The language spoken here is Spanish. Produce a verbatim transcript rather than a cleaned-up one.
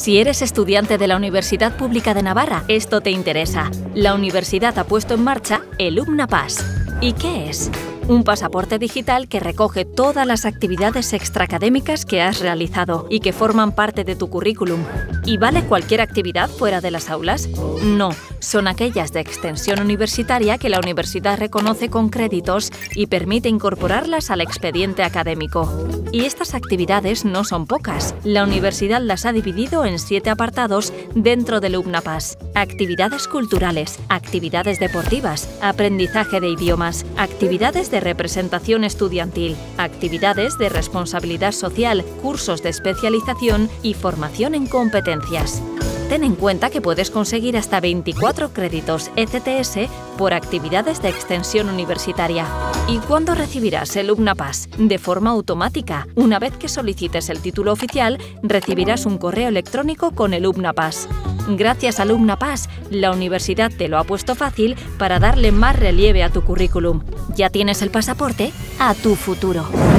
Si eres estudiante de la Universidad Pública de Navarra, esto te interesa. La universidad ha puesto en marcha el UPNA-Pass. ¿Y qué es? Un pasaporte digital que recoge todas las actividades extraacadémicas que has realizado y que forman parte de tu currículum. ¿Y vale cualquier actividad fuera de las aulas? No, son aquellas de extensión universitaria que la universidad reconoce con créditos y permite incorporarlas al expediente académico. Y estas actividades no son pocas. La universidad las ha dividido en siete apartados dentro del UPNA-Pass. Actividades culturales, actividades deportivas, aprendizaje de idiomas, actividades de representación estudiantil, actividades de responsabilidad social, cursos de especialización y formación en competencias. Ten en cuenta que puedes conseguir hasta veinticuatro créditos E C T S por actividades de extensión universitaria. ¿Y cuándo recibirás el UPNA-Pass? De forma automática. Una vez que solicites el título oficial, recibirás un correo electrónico con el UPNA-Pass. Gracias al UPNA-Pass, la universidad te lo ha puesto fácil para darle más relieve a tu currículum. ¿Ya tienes el pasaporte? ¡A tu futuro!